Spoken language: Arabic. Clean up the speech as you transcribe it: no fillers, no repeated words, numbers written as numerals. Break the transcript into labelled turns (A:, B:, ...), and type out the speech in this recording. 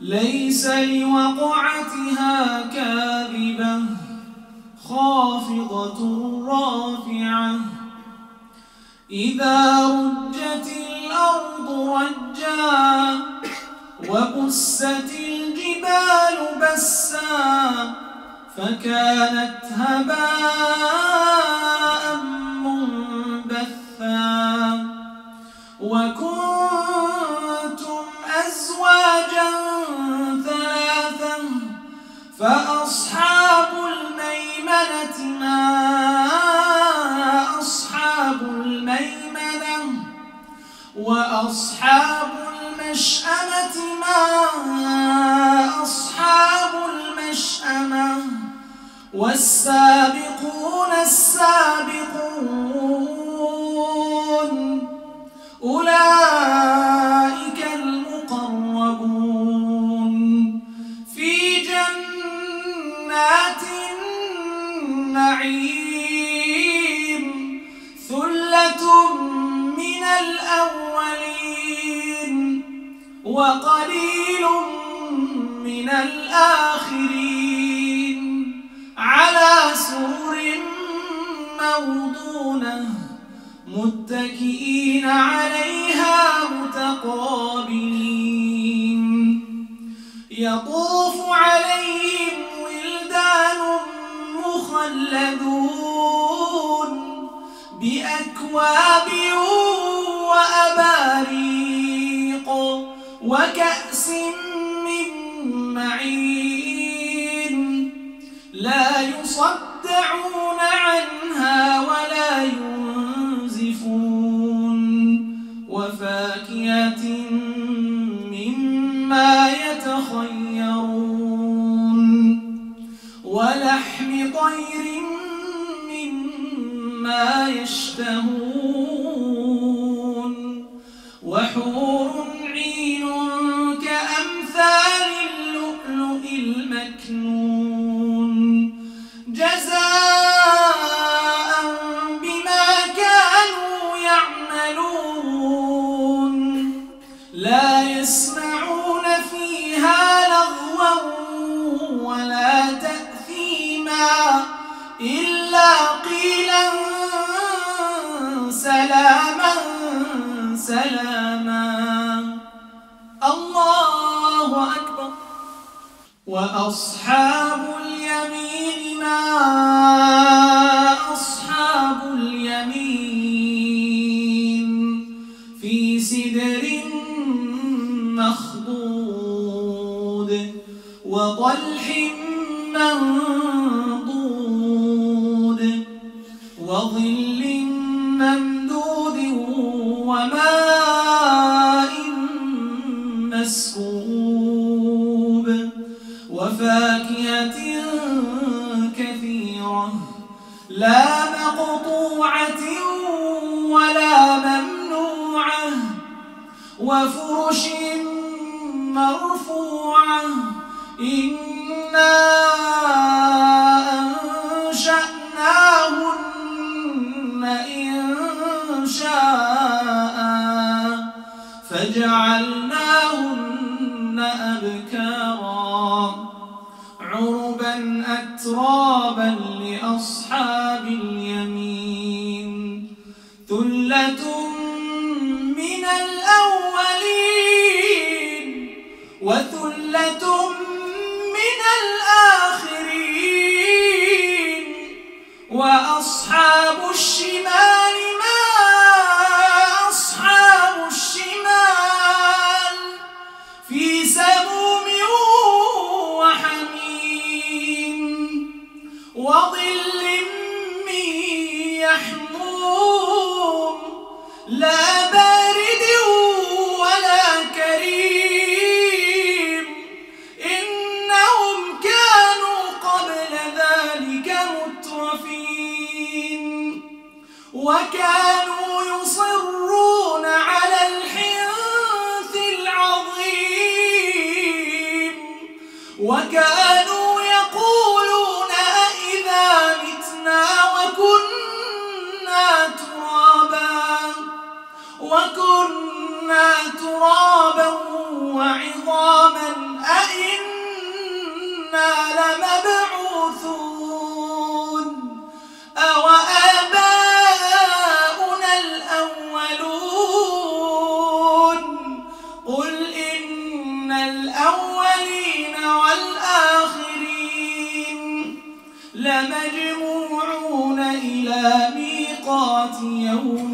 A: ليس لوقعتها كاذبة خافضة رافعة إذا رجت الأرض رجا وبست الجبال بسا فكانت هباء منبثا وكنتم أزواجا ثلاثا فأصحاب الميمنة ما أصحاب الميمنة وأصحاب المشأمة ما أصحاب المشأمة والسابقون السابقون أولئك المقربون في جنات النعيم ثلة من الأولين وقليل من الآخرين على سرر موضونة متكئين عليها متقابلين يطوف عليهم ولدان مخلدون بأكواب وأباريق وكأس من معين لا يصدعون عنها ولا ينزفون وفاكهة مما يتخيرون ولحم طير مما يشتهون وحور عين كأمثال اللؤلؤ المكنون جزاء بما كانوا يعملون لا يسمعون فيها لغوا ولا تأثيما إلا قيلا سلاما سلاما الله أكبر وأصحاب اليمين ما أصحاب اليمين في سدر مخضود وطلح منضود وظل ممدود وماء مسكوب وفاكهة كثيرة لا مقطوعة ولا ممنوعة وفرش مرفوعة إنا أنشأناهن إنشاء فجعلناهن أبكارا عربا أترابا لأصحاب اليمين ثلة من الأولين وثلة من الآخرين وأصحاب الشمال ما أصحاب الشمال في سموم وحميم وظل من يحموم لا بارد ولا كريم إنهم كانوا قبل ذلك مترفين وكانوا يصرون على الحنث العظيم وكانوا يقولون أإذا متنا وكنا ترابا وعظاما أئنا لمبعوثون أوآباؤنا الأولون قل إن الأولين والآخرين لمجموعون إلى ميقات يوم